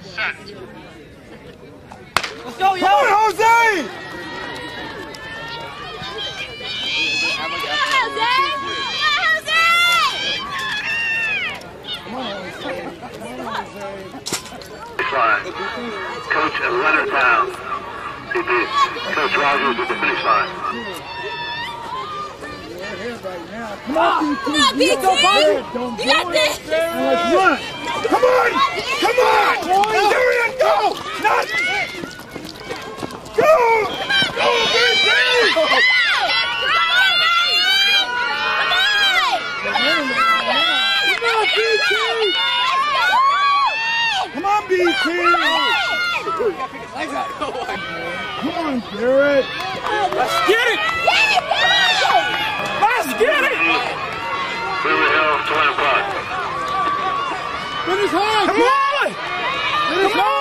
Set. Let's go, yo! Come on, Jose! Line. Coach at Leonard Brown. He beat Coach Rogers at the finish line. Come on, BT! You got this! Run! Come on! Come on! Darian, go! Not... Go! Go, BT! Come on, BT! Come on, Garrett! Let's get it! Let's get it! Beverly Hills, 20 o'clock. Finish hard! Come on! Finish hard!